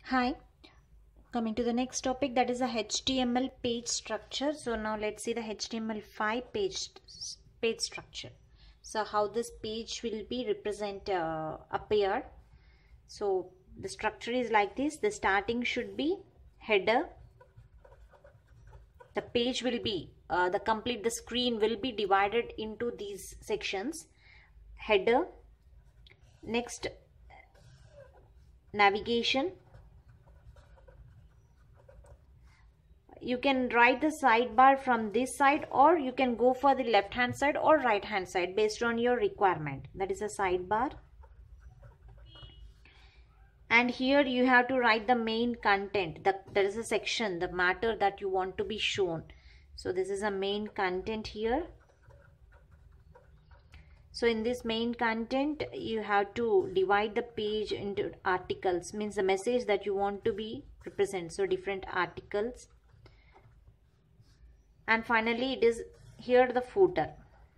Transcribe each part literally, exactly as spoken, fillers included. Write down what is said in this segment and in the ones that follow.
Hi, coming to the next topic, that is a H T M L page structure. So now let's see the H T M L five page page structure. So how this page will be represent uh, appear. So the structure is like this. The starting should be header. The page will be uh, the complete the screen will be divided into these sections. Header, next navigation. You can write the sidebar from this side, or you can go for the left hand side or right hand side based on your requirement. That is a sidebar. And here you have to write the main content. The, there is a section, the matter that you want to be shown. So this is a main content here. So in this main content, you have to divide the page into articles, means the message that you want to be represent. So different articles. And finally it is here the footer.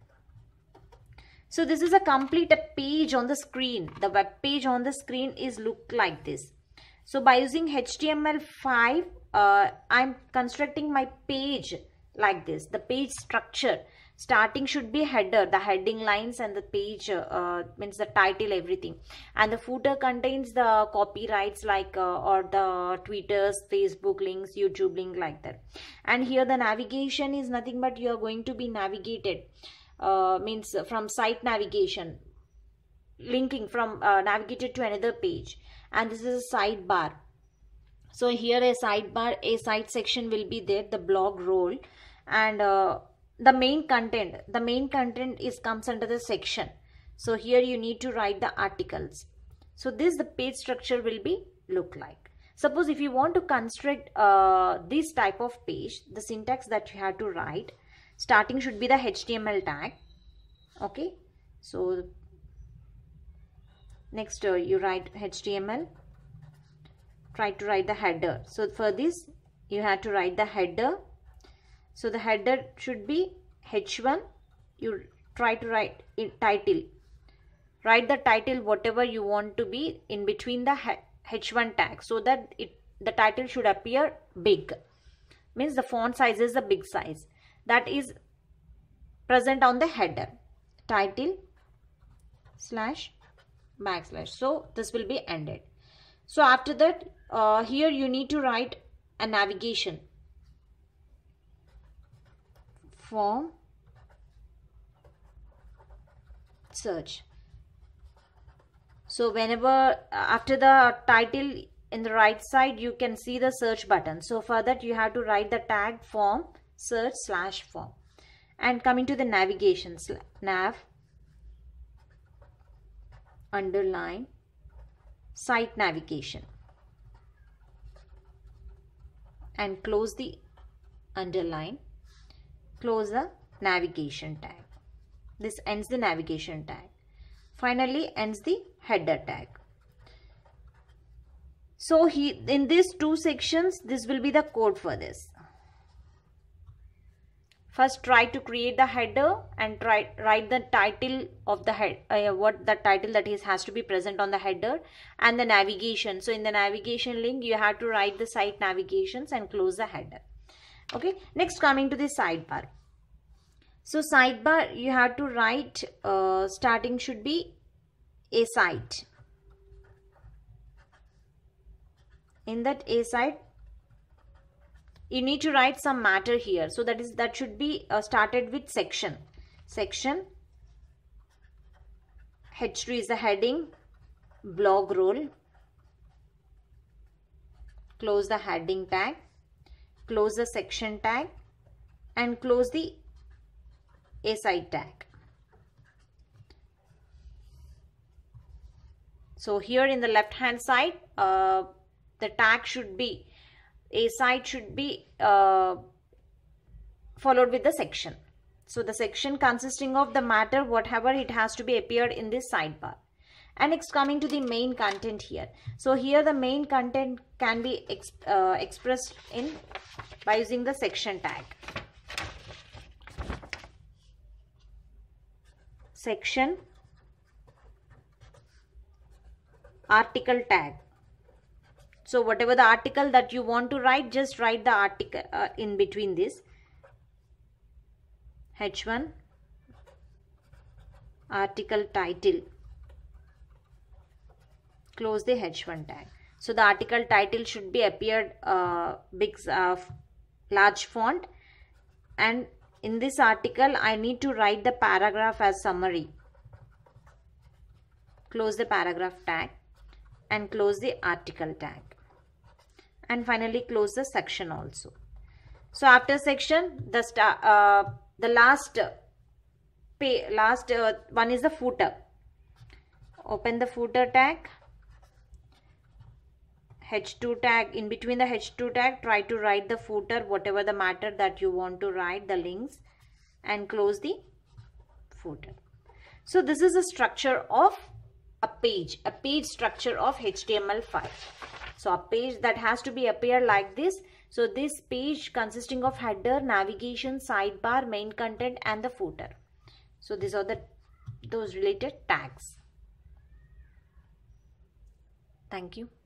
So this is a complete a page on the screen. The web page on the screen is look like this. So by using H T M L five, uh, I'm constructing my page like this. The page structure, starting should be header, the heading lines, and the page uh, means the title, everything. And the footer contains the copyrights like uh, or the Twitters, Facebook links, YouTube link, like that. And here the navigation is nothing but you are going to be navigated. Uh, means from site navigation, linking from uh, navigated to another page. And this is a sidebar. So here a sidebar, a site section will be there, the blog role, and uh, the main content. The main content is comes under the section. So here you need to write the articles. So this the page structure will be look like. Suppose if you want to construct uh, this type of page, the syntax that you have to write, starting should be the H T M L tag. Okay, so next uh, you write H T M L. Try to write the header. So for this you have to write the header. So the header should be H one. You try to write in title. Write the title whatever you want to be in between the H one tag, so that it the title should appear big. Means the font size is a big size. That is present on the header. Title slash backslash. So this will be ended. So after that, uh, here you need to write a navigation. Form search. So whenever after the title in the right side, you can see the search button. So for that you have to write the tag form search slash form. And coming to the navigation, nav underline site navigation, and close the underline, close the navigation tag. This ends the navigation tag. Finally ends the header tag. So he in these two sections, this will be the code for this. First try to create the header and try write the title of the head, uh, what the title that is has to be present on the header, and the navigation. So in the navigation link you have to write the site navigations and close the header. Okay, next coming to the sidebar. So sidebar you have to write uh, starting should be a site. In that a site you need to write some matter here. So that is that should be uh, started with section. Section. H two is the heading. Blog role. Close the heading tag. Close the section tag. And close the a site tag. So here in the left hand side, uh, the tag should be a site should be uh, followed with the section. So the section consisting of the matter, whatever it has to be appeared in this sidebar. And next coming to the main content here. So here the main content can be exp uh, expressed in by using the section tag. Section article tag. So whatever the article that you want to write, just write the article uh, in between this. H one, article title. Close the H one tag. So the article title should be appeared uh, big, uh, large font, and in this article I need to write the paragraph as summary. Close the paragraph tag and close the article tag, and finally close the section also. So after section, the star, uh, the last pay, last uh, one is the footer. Open the footer tag. H two tag, in between the H two tag, try to write the footer, whatever the matter that you want to write, the links, and close the footer. So this is a structure of a page, a page structure of H T M L five. So a page that has to be appear like this. So this page consisting of header, navigation, sidebar, main content, and the footer. So these are the those related tags. Thank you.